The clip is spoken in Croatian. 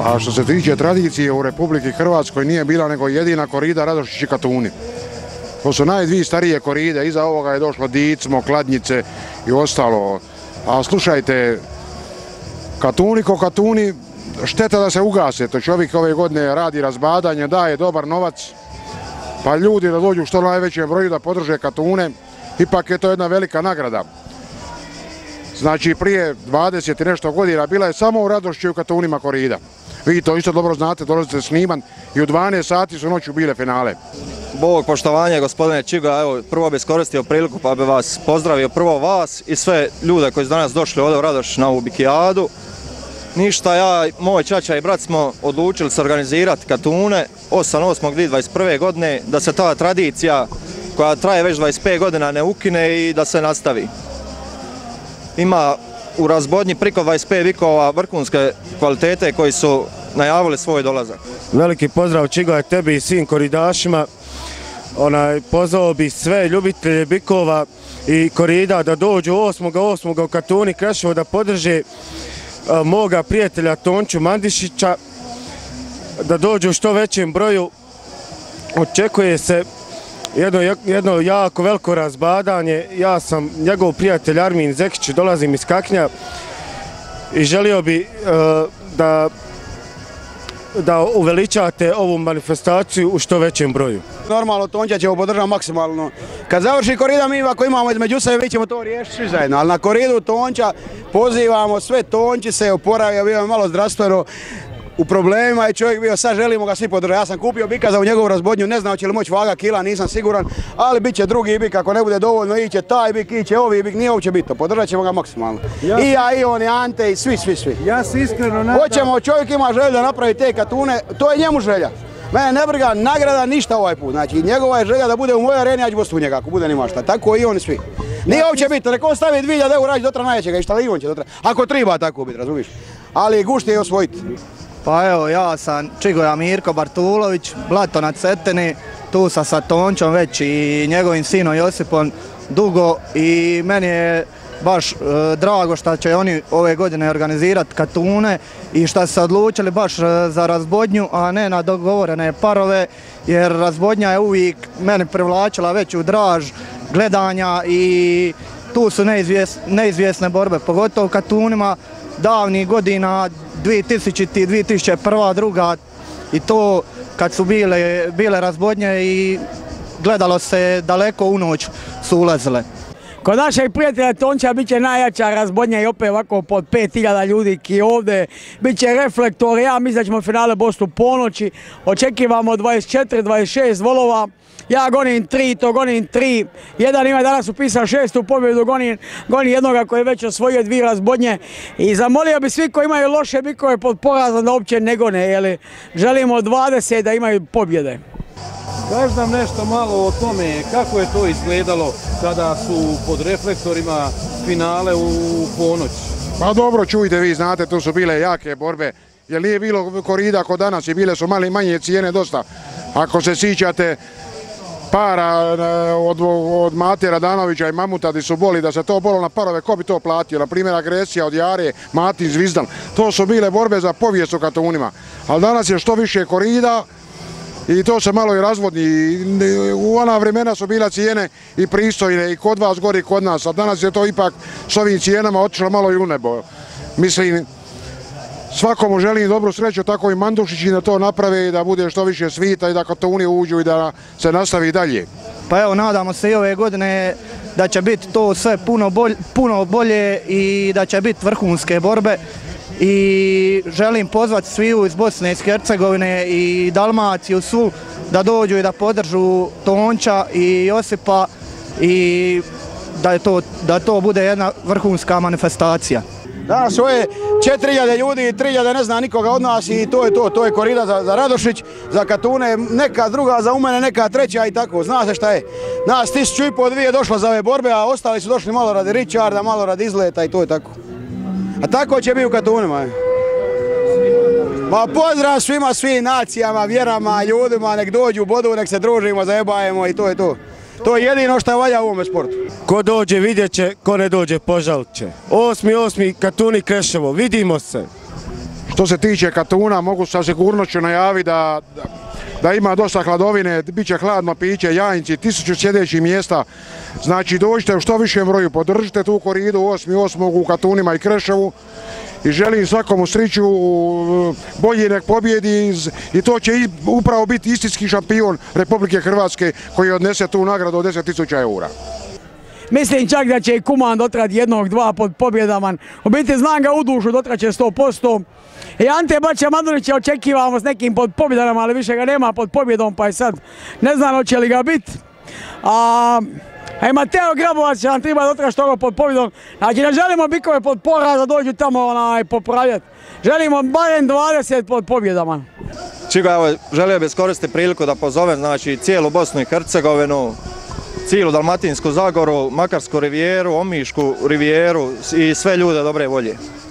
A što se tiče tradicije u Republiki Hrvatskoj nije bila nego jedina korida Radošić i Katuni. To su najdvije starije koride, iza ovoga je došlo Dicmo, Kladnjice i ostalo. A slušajte, Katuni ko Katuni, šteta da se ugase, to čovjek ove godine radi razbadanje, daje dobar novac, pa ljudi da dođu što najvećem broju da podrže Katune, ipak je to jedna velika nagrada. Znači prije 20 i nešto godina bila je samo u Radošiću i u Katunima korida. Vi to isto dobro znate, dolazite sniman i u 12 sati su noću bile finale. Bog poštovanje gospodine Čiga, evo prvo bi iskoristio priliku pa bi vas pozdravio, prvo vas i sve ljude koji su danas došli ovdje u Radošić na ovu bikijadu. Ništa, ja, moj čača i brat smo odlučili se organizirati Katune 8.8.2021. godine, da se ta tradicija koja traje već 25 godina ne ukine i da se nastavi. Ima u Razbodnji priko 25 bikova vrhunske kvalitete koji su najavili svoj dolazak. Veliki pozdrav Čiga tebi i svim koridašima. Pozvao bi sve ljubitelje bikova i korida da dođu 8.8. u Katuni Kreševo da podrže moga prijatelja Tonču Mandišića, da dođu u što većem broju. Očekuje se jedno jako veliko razbadanje. Ja sam njegov prijatelj Armin Zekić, dolazim iz Kaknja i želio bi da uveličate ovu manifestaciju u što većem broju. Normalno Tonča ćemo podržati maksimalno. Kad završi korida mi ako imamo između sebe mi ćemo to riješiti svi zajedno, ali na koridu Tonča pozivamo sve Tonči se oporavio, bio je malo zdravstveno u problemima i čovjek bio, sad želimo ga svi podržati. Ja sam kupio bika za u njegovu Razbodnju, ne znam hoće li moći vaga kila, nisam siguran, ali bit će drugi bik, ako ne bude dovoljno iće taj bik, iće ovi bik, nije uopće bitno, podržat ćemo ga maksimalno. I ja, i on, i Ante, i svi. Ja se iskreno nadam. Hoćemo, čovjek ima želju da napravi te Katune, to je njemu želja. Mene ne briga nagrada ništa ovaj put, znači njegova je želja da bude u mojoj areni, ja ću gostu u njega, ako bude nima šta, tako i oni svi. Nije uopće bitno, nek on stavi 2000 eura dotra najvećega i šta li on će dotra, ako treba tako biti, razumiješ, ali gušt je osvojiti. Pa evo, ja sam Čigoja Mirko Bartulović, Blato na Cetini, tu sam sa Tončom već i njegovim sinom Josipom dugo i meni je baš drago što će oni ove godine organizirati Katune i što su se odlučili baš za Razbodnju, a ne na dogovorene parove, jer Razbodnja je uvijek meni privlačila veću draž gledanja i tu su neizvjesne borbe, pogotovo u Katunima davnih godina 2000, 2001, 2002 i to kad su bile Razbodnje i gledalo se daleko u noć su ulazile. Kod našeg prijatelja Tonča bit će najjača Razbodnja i opet ovako pod 5000 ljudi ki ovdje. Biće reflektor, ja mislim da ćemo finale bosti u ponoći. Očekivamo 24, 26 volova. Ja gonim 3, to gonim 3. Jedan ima danas upisao 6. pobjedu, goni jednoga koji je već osvojio 2 Razbodnje. I zamolio bi svi koji imaju loše bikove pod porazom da uopće ne gone, jer želimo 20 da imaju pobjede. Kaži nam nešto malo o tome kako je to izgledalo kada su pod reflektorima finale u ponoć. Pa dobro, čujte, vi znate, tu su bile jake borbe, jer nije bilo korida kod danas i bile su manje cijene dosta. Ako se sjećate para od Mate Radanovića i Mamuta di su boli da se to bolo na parove, ko bi to platio? Na primjer agresija od Jare, Matin Zvizdan. To su bile borbe za povijest u Katunima. Ali danas je što više korida i to se malo i razvodni. U ona vremena su bila cijene i pristojne i kod vas gori i kod nas, a danas je to ipak s ovim cijenama otišlo malo i u nebo. Mislim, svakomu želim dobru sreću, tako i Mandušići da to naprave i da bude što više svita i da Katuni uđu i da se nastavi dalje. Pa evo, nadamo se i ove godine da će biti to sve puno bolje i da će biti vrhunske borbe. I želim pozvati sviju iz Bosne i Hercegovine i Dalmaciju svu da dođu i da podržu Tonča i Josipa i da to bude jedna vrhunska manifestacija. Danas je 4000 ljudi i 3000 ne zna nikoga od nas i to je to. To je korida za Radošić, za Katune, neka druga za umene, neka treća i tako. Zna se šta je. Nas 1500, 2 došlo za ove borbe, a ostali su došli malo radi Richarda, malo radi izleta i to je tako. A tako će biti u Katunima. Ma pozdrav svima, svim nacijama, vjerama, ljudima, nek dođu u Bodu, nek se družimo, zajebajemo i to je to. To je jedino što valja u ovome sportu. Ko dođe vidjet će, ko ne dođe požalit će. 8.8. Katuni Kreševo, vidimo se. Što se tiče Katuna, mogu sa sigurnošću najaviti da ima dosta hladovine, bit će hladno piće, jajnici, 1000 sjedećih mjesta. Znači dođite u što više broju, podržite tu koridu 8.8. u Katunima i Kreševu i želim svakomu sreću, bolji nek pobjedi i to će upravo biti istinski šampion Republike Hrvatske koji odnese tu nagradu od 10.000 eura. Mislim čak da će i Kuman dotrat 1-2 pod pobjedama. U biti znam ga u dušu, dotrat će 100%. I Ante Bača Madunića očekivamo s nekim pod pobjedama, ali više ga nema pod pobjedom, pa je sad ne znam hoće li ga biti. A i Mateo Grabovac će nam treba dotrat što ga pod pobjedom. Znači ne želimo bikove pod poraz da dođu tamo popravljati. Želimo barem 20 pod pobjedama. Čigo, evo, želio bih iskoristiti priliku da pozovem znači, cijelu Bosnu i Hercegovinu, cijelu Dalmatinsku Zagoru, Makarsku rivijeru, Omišku rivijeru i sve ljude dobre volje.